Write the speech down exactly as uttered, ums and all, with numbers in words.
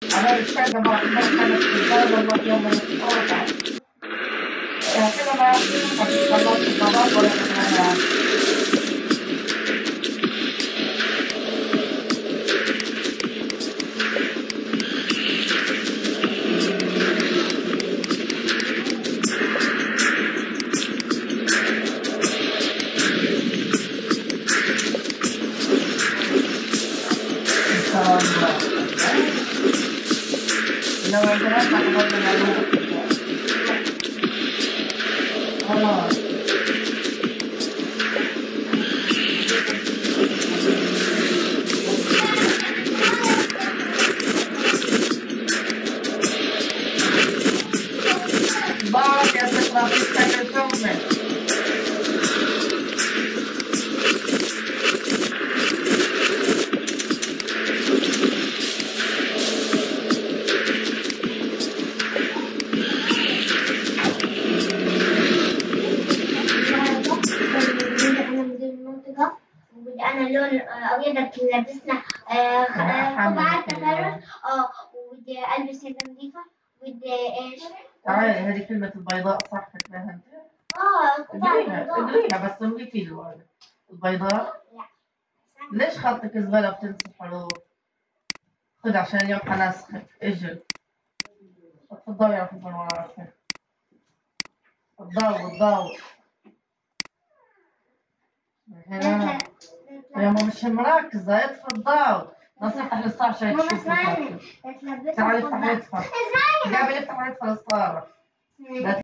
أنا الشقة ما كانت في الدار والله يوم الأربعاء كده ما خلصت الطلاق ولا كمان لو البنات ما حضرنا معلومة خلاص بارك يا ست رفيقتك الكمل وبدي انا لون ابيض لبسنا قبعات تفرج اه وبدي البس هيك نظيفه وبدي ايش؟ تعالي هذه كلمة البيضاء صح فاكراها انت؟ اه قبعة اقريها بيضاء اقريها بس نضيفي له هذا البيضاء لا ليش خطك صغيرة بتنسي حروف؟ خذ عشان اليوم حناسخك اجل اتفضلي يا حسن وراك الضوء الضوء هنا يا ماما مش مركزة اطفي الضوء ناصر افتح الستار عشان ماما تشوف اسمعني تعالي افتح اطفى قبل افتح اطفى الستارة